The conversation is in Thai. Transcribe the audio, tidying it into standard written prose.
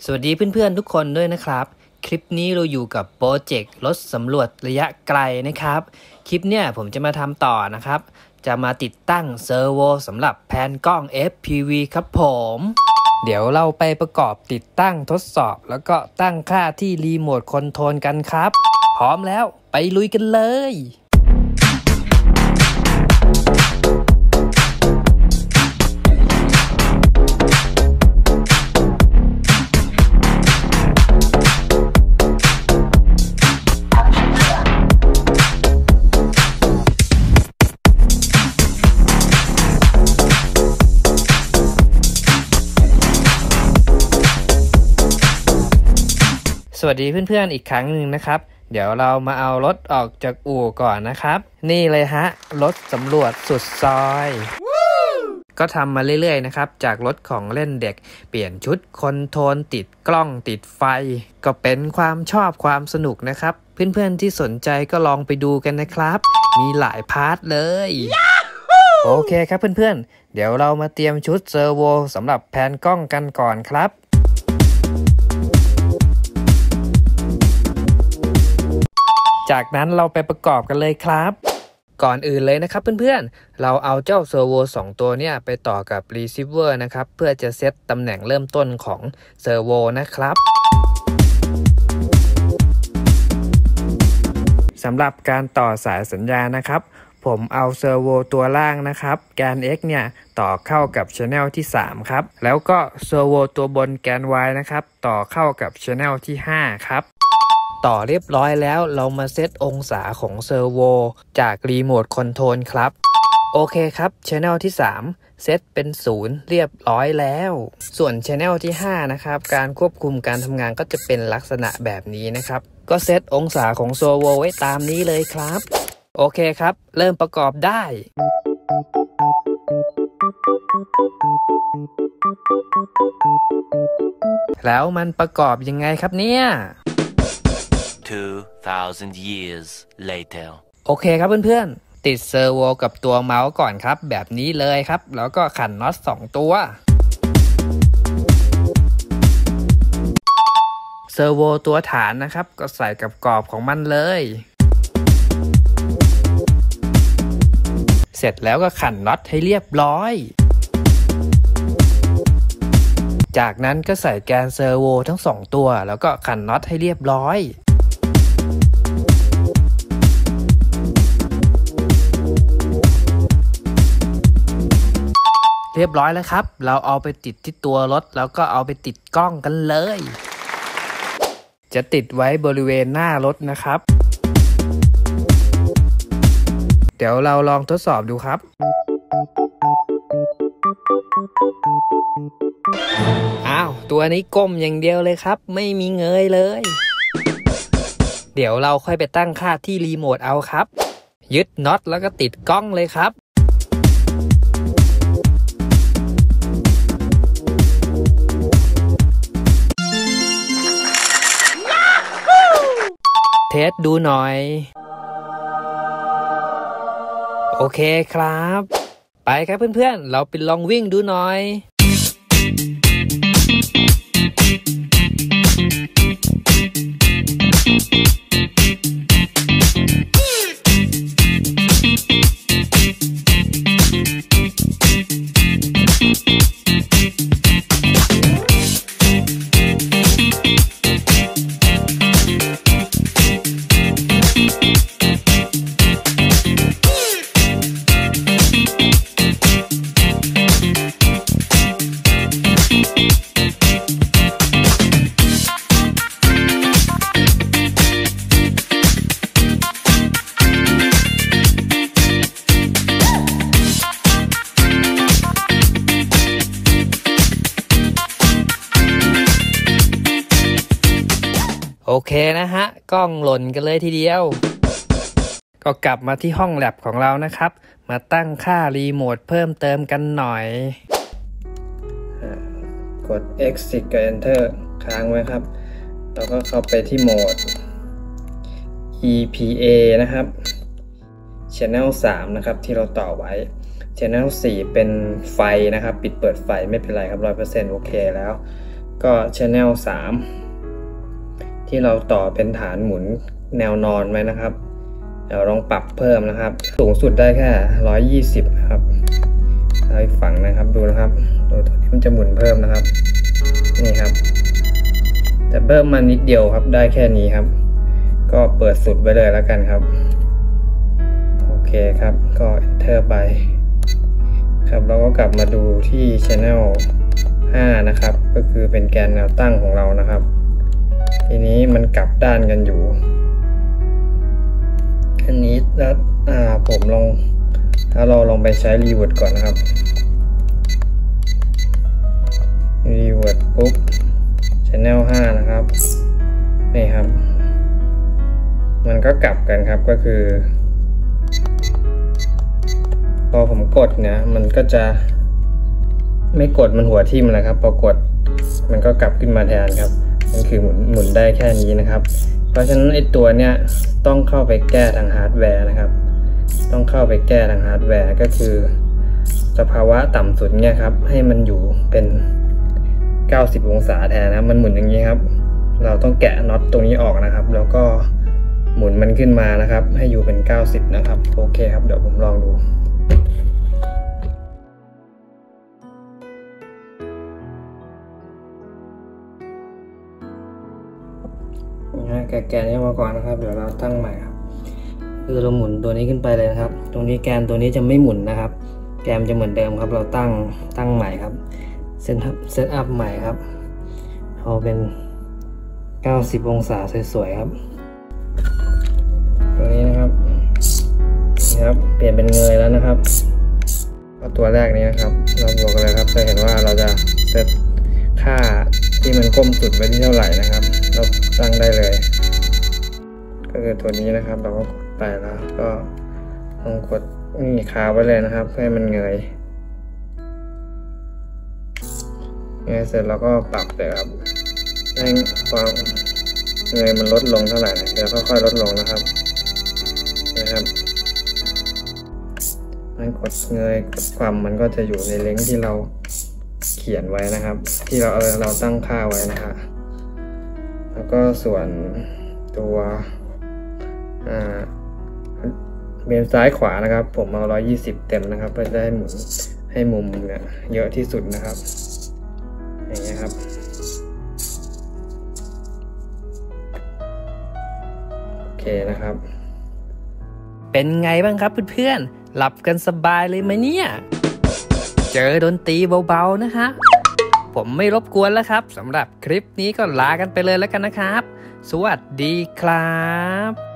สวัสดีเพื่อนๆทุกคนด้วยนะครับคลิปนี้เราอยู่กับโปรเจกต์รถสำรวจระยะไกลนะครับคลิปเนี่ยผมจะมาทำต่อนะครับจะมาติดตั้งเซอร์โวสำหรับแผนกล้อง FPV ครับผมเดี๋ยวเราไปประกอบติดตั้งทดสอบแล้วก็ตั้งค่าที่รีโมทคอนโทรลกันครับพร้อมแล้วไปลุยกันเลยสวัสดีเพื่อนๆอีกครั้งหนึ่งนะครับเดี๋ยวเรามาเอารถออกจากอู่ก่อนนะครับนี่เลยฮะรถสำรวจสุดซอยก็ทำมาเรื่อยๆนะครับจากรถของเล่นเด็กเปลี่ยนชุดคอนโทรลติดกล้องติดไฟก็เป็นความชอบความสนุกนะครับเพื่อนๆที่สนใจก็ลองไปดูกันนะครับมีหลายพาร์ทเลยโอเคครับเพื่อนๆเดี๋ยวเรามาเตรียมชุดเซอร์โวสำหรับแผนกล้องกันก่อนครับจากนั้นเราไปประกอบกันเลยครับก่อนอื่นเลยนะครับเพื่อนๆเราเอาเจ้าเซอร์โว2ตัวเนี่ยไปต่อกับรีเซิเวอร์นะครับเพื่อจะเซตตำแหน่งเริ่มต้นของเซอร์โวนะครับสำหรับการต่อสายสัญญาณนะครับผมเอาเซอร์โวตัวล่างนะครับแกน X เนี่ยต่อเข้ากับ Channel ที่3ครับแล้วก็เซอร์โวตัวบนแกน Y นะครับต่อเข้ากับ Channel ที่5ครับต่อเรียบร้อยแล้วเรามาเซตองศาของเซอร์โวจากรีโมทคอนโทรลครับโอเคครับ Channel ที่3เซตเป็น0เรียบร้อยแล้วส่วน Channel ที่5นะครับการควบคุมการทำงานก็จะเป็นลักษณะแบบนี้นะครับก็เซตองศาของเซอร์โวไว้ตามนี้เลยครับโอเคครับเริ่มประกอบได้แล้วมันประกอบยังไงครับเนี่ย 2,000 years later โอเคครับเพื่อนๆติดเซอร์โวกับตัวเมาส์ก่อนครับแบบนี้เลยครับแล้วก็ขันน็อต2ตัวเซอร์โวตัวฐานนะครับก็ใส่กับกรอบของมันเลยเสร็จแล้วก็ขันน็อตให้เรียบร้อยจากนั้นก็ใส่แกนเซอร์โวทั้ง2ตัวแล้วก็ขันน็อตให้เรียบร้อยเรียบร้อยแล้วครับเราเอาไปติดที่ตัวรถแล้วก็เอาไปติดกล้องกันเลยจะติดไว้บริเวณหน้ารถนะครับเดี๋ยวเราลองทดสอบดูครับอ้าวตัวนี้ก้มอย่างเดียวเลยครับไม่มีเงยเลยเดี๋ยวเราค่อยไปตั้งค่าที่รีโมทเอาครับยึดน็อตแล้วก็ติดกล้องเลยครับเทสดูหน่อยโอเคครับไปครับเพื่อนๆเราไปลองวิ่งดูหน่อยโอเคนะฮะกล้องหล่นกันเลยทีเดียวก็กลับมาที่ห้องแลบของเรานะครับมาตั้งค่ารีโมทเพิ่มเติมกันหน่อยกด Exit กับ Enter ค้างไว้ครับแล้วก็เข้าไปที่โหมด EPA นะครับ Channel 3นะครับที่เราต่อไว้ Channel 4เป็นไฟนะครับปิดเปิดไฟไม่เป็นไรครับ 100% โอเคแล้วก็ Channel 3ที่เราต่อเป็นฐานหมุนแนวนอนไว้นะครับเดี๋ยวลองปรับเพิ่มนะครับสูงสุดได้แค่120ครับเอาอีกฝั่งนะครับดูนะครับตัวนี้มันจะหมุนเพิ่มนะครับนี่ครับแต่เพิ่มมานิดเดียวครับได้แค่นี้ครับก็เปิดสุดไปเลยแล้วกันครับโอเคครับก็ Enter ไปครับเราก็กลับมาดูที่ Channel 5นะครับก็คือเป็นแกนแนวตั้งของเรานะครับทีนี้มันกลับด้านกันอยู่อันนี้แล้วผมถ้าเราลองไปใช้รีเวิร์ดก่อนนะครับรีเวิร์ดปุ๊บ Channel 5นะครับนี่ครับมันก็กลับกันครับก็คือพอผมกดเนี่ยมันก็จะไม่กดมันหัวทิ่มเลยครับพอกดมันก็กลับขึ้นมาแทนครับมันคือหมุนได้แค่นี้นะครับเพราะฉะนั้นไอ้ตัวเนี้ยต้องเข้าไปแก้ทางฮาร์ดแวร์นะครับต้องเข้าไปแก้ทางฮาร์ดแวร์ก็คือสภาวะต่ำสุดเนี่ยครับให้มันอยู่เป็น90องศาแทนนะมันหมุนอย่างนี้ครับเราต้องแกะน็อตตรงนี้ออกนะครับแล้วก็หมุนมันขึ้นมานะครับให้อยู่เป็น90นะครับโอเคครับเดี๋ยวผมลองดูแกนนี้มาก่อนนะครับเดี๋ยวเราตั้งใหม่ครับคือเราหมุนตัวนี้ขึ้นไปเลยนะครับตรงนี้แกนตัวนี้จะไม่หมุนนะครับแกนจะเหมือนเดิมครับเราตั้งใหม่ครับเซตอัพใหม่ครับเอาเป็น90องศาสวยๆครับตัวนี้นะครับเปลี่ยนเป็นเงยแล้วนะครับก็ตัวแรกนี้นะครับเราบวกกันเลยครับจะเห็นว่าเราจะเซตค่าที่มันก้มสุดไว้ที่เท่าไหร่นะครับเราตั้งได้เลยก็คือตัวนี้นะครับเราก็กดไปแล้วก็ลองกดนี่ค้าไว้เลยนะครับเพื่อให้มันเงยเสร็จเราก็ปรับเลยครับให้ความเงยมันลดลงเท่าไหร่เดี๋ยวค่อยๆลดลงนะครับให้กดเงยกดความมันก็จะอยู่ในเลนส์ที่เราเขียนไว้นะครับที่เราตั้งค่าไว้นะครับแล้วก็ส่วนตัวเบนซ้ายขวานะครับผมเอา120เต็มนะครับเพื่อได้หมุนให้มุมเนี่ยเยอะที่สุดนะครับอย่างนี้ครับโอเคนะครับเป็นไงบ้างครับเพื่อนๆหลับกันสบายเลยไหมเนี่ยเจอดนตรีเบาๆนะฮะผมไม่รบกวนแล้วครับสำหรับคลิปนี้ก็ลากันไปเลยแล้วกันนะครับสวัสดีครับ